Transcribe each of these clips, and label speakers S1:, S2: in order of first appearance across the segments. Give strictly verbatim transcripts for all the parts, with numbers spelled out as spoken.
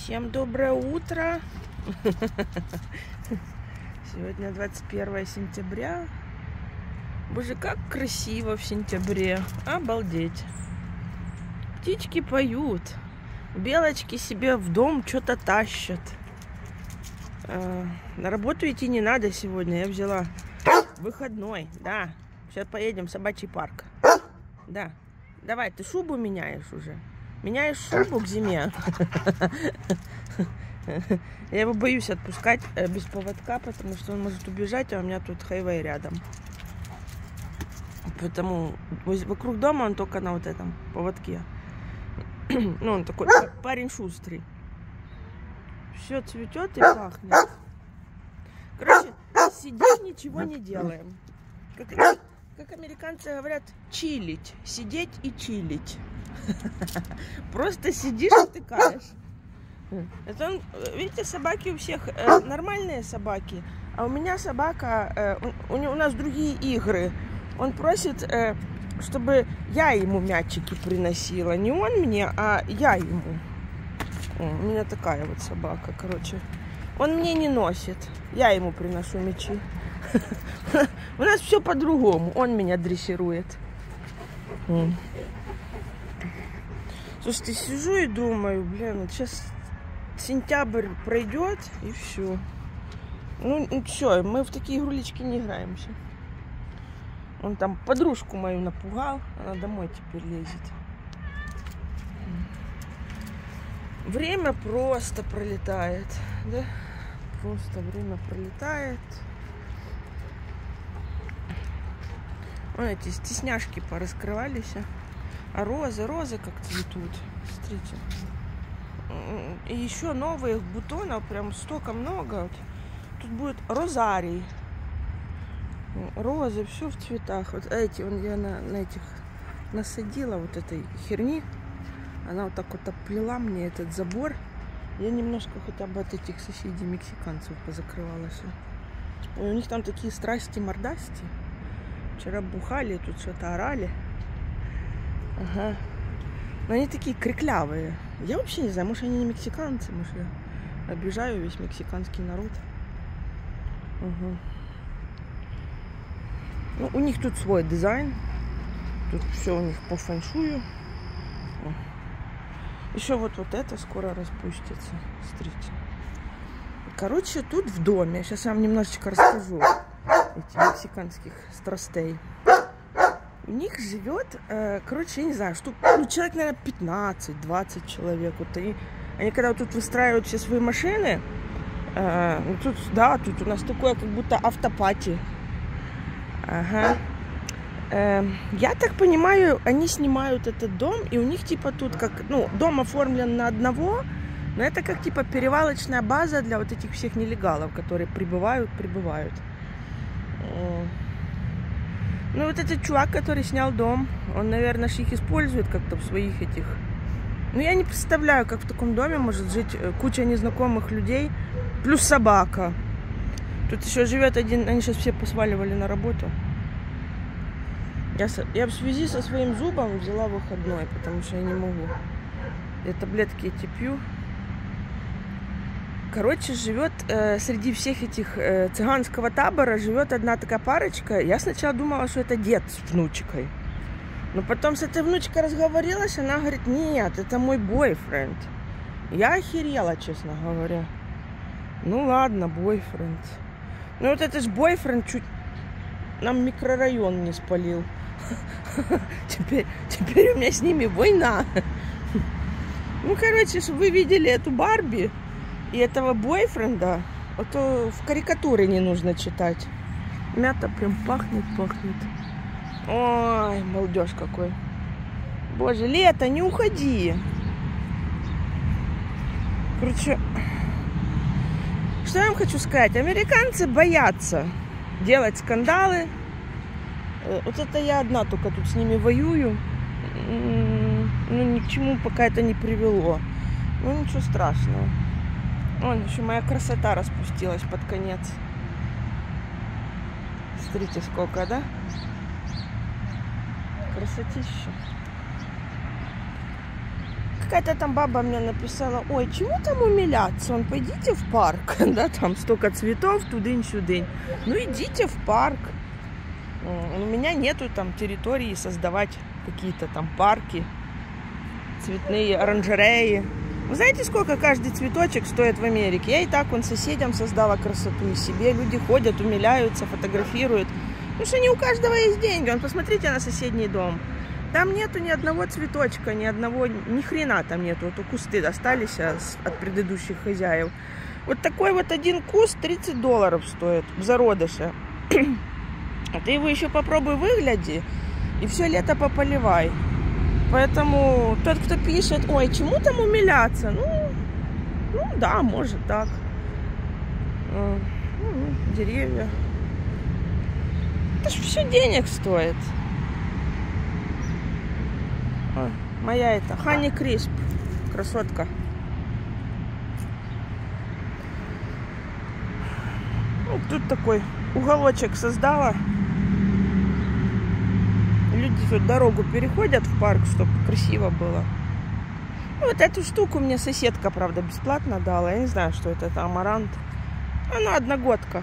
S1: Всем доброе утро. Сегодня двадцать первое сентября. Боже, как красиво в сентябре. Обалдеть. Птички поют. Белочки себе в дом что-то тащат. На работу идти не надо сегодня. Я взяла выходной. Да. Сейчас поедем в собачий парк. Да. Давай, ты шубу меняешь уже. Меняешь шубу к зиме. Я его боюсь отпускать без поводка, потому что он может убежать, а у меня тут хайвей рядом. Поэтому вокруг дома он только на вот этом поводке. Ну, он такой парень шустрый. Все цветет и пахнет. Короче, сидим, ничего не делаем. Как, как американцы говорят, чилить. Сидеть и чилить. Просто сидишь и тыкаешь. Это он, видите, собаки у всех э, нормальные собаки, а у меня собака, э, у, у нас другие игры. Он просит, э, чтобы я ему мячики приносила. Не он мне, а я ему. О, у меня такая вот собака, короче. Он мне не носит, я ему приношу мячи. У нас все по-другому. Он меня дрессирует. Слушайте, сижу и думаю, блин, вот сейчас сентябрь пройдет и все. Ну, все, мы в такие игрулечки не играемся. Он там подружку мою напугал, она домой теперь лезет. Время просто пролетает, да? Просто время пролетает. Вон эти стесняшки пораскрывались. А розы, розы как цветут. Смотрите. И еще новых бутонов прям столько много. Вот. Тут будет розарий. Розы, все в цветах. Вот эти, вон я на, на этих насадила вот этой херни. Она вот так вот оплела мне этот забор. Я немножко хотя бы от этих соседей мексиканцев позакрывалась. У них там такие страсти-мордасти. Вчера бухали, тут что-то орали. Ага. Но они такие криклявые. Я вообще не знаю, может они не мексиканцы, может я обижаю весь мексиканский народ. Угу. Ну, у них тут свой дизайн. Тут все у них по фэншую. Еще вот, вот это скоро распустится. Смотрите. Короче, тут в доме. Сейчас я вам немножечко расскажу этих мексиканских страстей. У них живет, э, короче, я не знаю, штук, ну, человек, наверное, пятнадцать-двадцать человек. Вот они, они когда вот тут выстраивают все свои машины, э, ну, тут, да, тут у нас такое, как будто автопати. Ага. Э, я так понимаю, они снимают этот дом, и у них типа тут как, ну, дом оформлен на одного, но это как типа перевалочная база для вот этих всех нелегалов, которые прибывают, прибывают. Ну, вот этот чувак, который снял дом, он, наверное, их использует как-то в своих этих... Ну, я не представляю, как в таком доме может жить куча незнакомых людей, плюс собака. Тут еще живет один... Они сейчас все посваливали на работу. Я, я в связи со своим зубом взяла выходной, потому что я не могу. Я таблетки эти пью. Короче, живет э, среди всех этих э, цыганского табора живет одна такая парочка. Я сначала думала, что это дед с внучкой. Но потом с этой внучкой разговорилась, она говорит, нет, это мой бойфренд. Я охерела, честно говоря. Ну ладно, бойфренд. Ну вот это ж бойфренд чуть нам микрорайон не спалил. Теперь, теперь у меня с ними война. Ну, короче, чтобы вы видели эту Барби и этого бойфренда, а то в карикатуре не нужно читать. Мята прям пахнет, пахнет. Ой, балдеж какой. Боже, лето, не уходи. Короче, что я вам хочу сказать. Американцы боятся делать скандалы. Вот это я одна только тут с ними воюю. Ну, ни к чему пока это не привело. Ну, ничего страшного. Вон, еще моя красота распустилась под конец. Смотрите, сколько, да? Красотища. какая-то там баба мне написала: ой, чему там умиляться? Он, пойдите в парк, да, там столько цветов, тудынь-сюдынь. Ну, идите в парк. У меня нету там территории создавать какие-то там парки, цветные оранжереи. Вы знаете, сколько каждый цветочек стоит в Америке? Я и так вон соседям создала красоту и себе. Люди ходят, умиляются, фотографируют. Потому что не у каждого есть деньги. Вон, посмотрите на соседний дом. Там нету ни одного цветочка, ни одного, ни хрена там нету. Вот кусты остались от предыдущих хозяев. Вот такой вот один куст тридцать долларов стоит в зародыше. А ты его еще попробуй выгляди и все лето пополивай. Поэтому тот, кто пишет: ой, чему там умиляться? Ну, ну да, может так. Ну, деревья. Это ж все денег стоит. О, моя это Honey Crisp. Красотка. Вот тут такой уголочек создала. Люди тут дорогу переходят в парк, чтобы красиво было. Вот эту штуку мне соседка, правда, бесплатно дала. Я не знаю, что это. Это амарант. Она одногодка.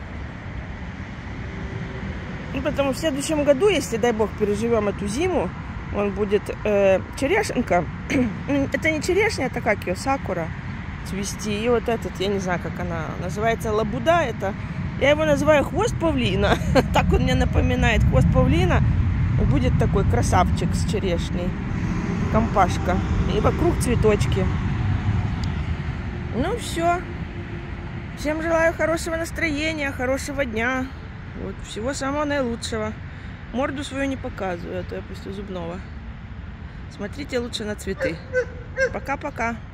S1: Ну, потому в следующем году, если, дай бог, переживем эту зиму, он будет э, черешенка. Это не черешня, это как ее, сакура цвести. И вот этот, я не знаю, как она называется, лабуда. Это, я его называю хвост павлина. Так он мне напоминает хвост павлина. Будет такой красавчик с черешней. Компашка. И вокруг цветочки. Ну все. Всем желаю хорошего настроения, хорошего дня. Вот, всего самого наилучшего. Морду свою не показываю, а то я после зубного. Смотрите лучше на цветы. Пока-пока.